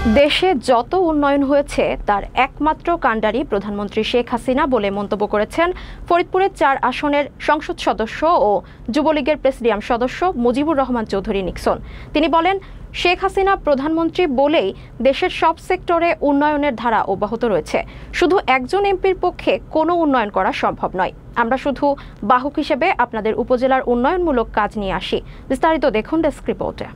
দেশে যত উন্নয়ন হয়েছে তার একমাত্র কাণ্ডারি প্রধানমন্ত্রী শেখ হাসিনা বলে মন্তব্য করেছেন ফরিদপুরের ৪ আসনের সংসদ সদস্য ও যুবলীগের প্রেসিডিয়াম সদস্য মুজিবুর রহমান চৌধুরী নিক্সন। তিনি বলেন, শেখ হাসিনা প্রধানমন্ত্রী বলেই দেশের সব সেক্টরে উন্নয়নের ধারা অব্যাহত রয়েছে। শুধু একজন এমপির পক্ষে কোনো উন্নয়ন করা সম্ভব নয়। আমরা শুধু বাহক হিসেবে আপনাদের উপজেলার উন্নয়নমূলক কাজ নিয়ে আসি। বিস্তারিত দেখুন ডেস্ক রিপোর্টে।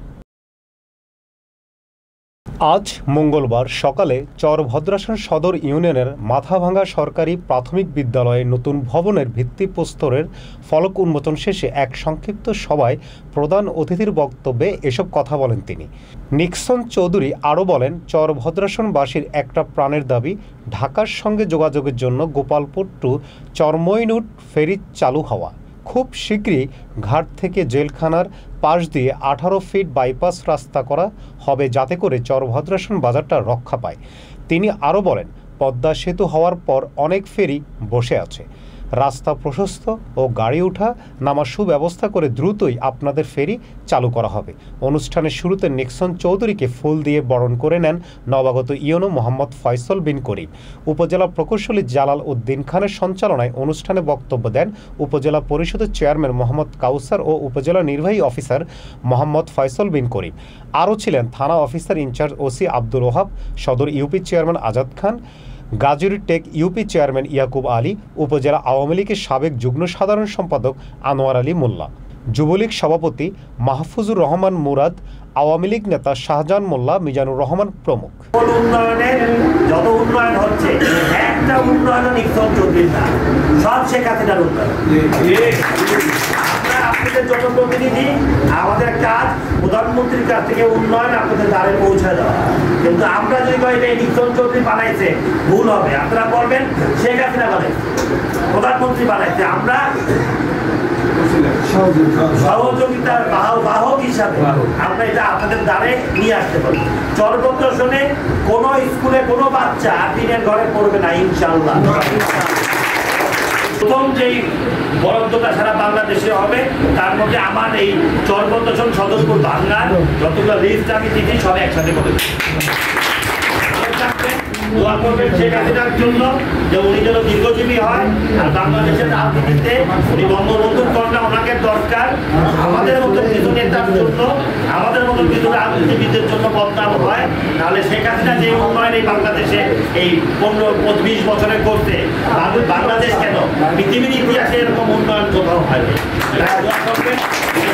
আজ মঙ্গলবার সকালে চরভদ্রাসন সদর ইউনিয়নের মাথাভাঙ্গা সরকারি প্রাথমিক বিদ্যালয়ে নতুন ভবনের ভিত্তিপ্রস্তরের ফলক উন্মোচন শেষে এক সংক্ষিপ্ত সভায় প্রধান অতিথির বক্তব্যে এসব কথা বলেন তিনি। নিক্সন চৌধুরী আরও বলেন, চরভদ্রাসনবাসীর একটা প্রাণের দাবি ঢাকার সঙ্গে যোগাযোগের জন্য গোপালপুর টু চরমইনুট ফেরি চালু হওয়া। খুব শীঘ্রই ঘাট থেকে জেলখানার পাশ দিয়ে 18 ফিট বাইপাস রাস্তা করা হবে, যাতে করে চরভদ্রাসন বাজারটা রক্ষা পায়। তিনি আরও বলেন, পদ্মা সেতু হওয়ার পর অনেক ফেরি বসে আছে। রাস্তা প্রশস্ত ও গাড়ি ওঠা নামার সুব্যবস্থা করে দ্রুতই আপনাদের ফেরি চালু করা হবে। অনুষ্ঠানের শুরুতে নিক্সন চৌধুরীকে ফুল দিয়ে বরণ করে নেন নবাগত ইউনো মোহাম্মদ ফয়সল বিন করিম। উপজেলা প্রকৌশলী জালাল উদ্দিন খানের সঞ্চালনায় অনুষ্ঠানে বক্তব্য দেন উপজেলা পরিষদের চেয়ারম্যান মোহাম্মদ কাউসার ও উপজেলা নির্বাহী অফিসার মোহাম্মদ ফয়সল বিন করিম। আরও ছিলেন থানা officer in-charge OC Abdul Wahab, সদর ইউপি চেয়ারম্যান আজাদ খান, গাজীর টেক ইউপি চেয়ারম্যান ইয়াকুব আলী, উপজেলা আওয়ামী লীগের সাবেক যুগ্ম সাধারণ সম্পাদক আনোয়ার আলী মোল্লা, যুবলীগ সভাপতি মাহফুজুর রহমান মুরাদ, আওয়ামী লীগ নেতা শাহজাহান মোল্লা, মিজানুর রহমান প্রমুখ। উন্নয়নের যত উন্নয়ন হচ্ছে, একটা উন্নয়ন নিক্সন চৌধুরীর না, সব শেখ হাসিনার উন্নয়ন। আপনাদের যত প্রতিনিধি, আমাদের কাজ প্রধানমন্ত্রীর কাছ থেকে উন্নয়ন আপনাদের দ্বারে পৌঁছে দেওয়া। কিন্তু আমরা যদি এই নিক্সন চৌধুরী বানাইছে, ভুল হবে। আপনারা বলবেন শেখ হাসিনা বানাইছে, প্রধানমন্ত্রী বানাইছে। আমরা সহযোগিতার বাহক হিসাবে আমরা এটা আপনাদের দ্বারে নিয়ে আসতে পারি। চরভদ্রাসনে কোনো স্কুলে কোনো বাচ্চা টিনের ঘরে পড়বে না ইনশাআল্লাহ। প্রথম যেই বরাদ্দটা সারা বাংলাদেশে হবে, তার মধ্যে আমার এই চরভদ্রাসন সদরপুর বাংলার যতগুলো লিস্ট আমি দিচ্ছি সব একসাথে করে দোয়া করবেন শেখ হাসিনার জন্য, যে উনি যেন দীর্ঘজীবী হয়। আর বাংলাদেশের রাজনীতিতে উনি বঙ্গবন্ধুর কন্যা, ওনাকে দরকার। আমাদের মতো কিছু নেতার জন্য, আমাদের মতো কিছু রাজনীতিবিদদের জন্য বদনাম হয়। তাহলে শেখ হাসিনা যে উন্নয়ন এই বাংলাদেশে এই 15-20 বছরে করতে, বাংলাদেশ কেন পৃথিবীর ইতিহাসে এরকম উন্নয়ন কোথাও হয়নি। দোয়া করবেন।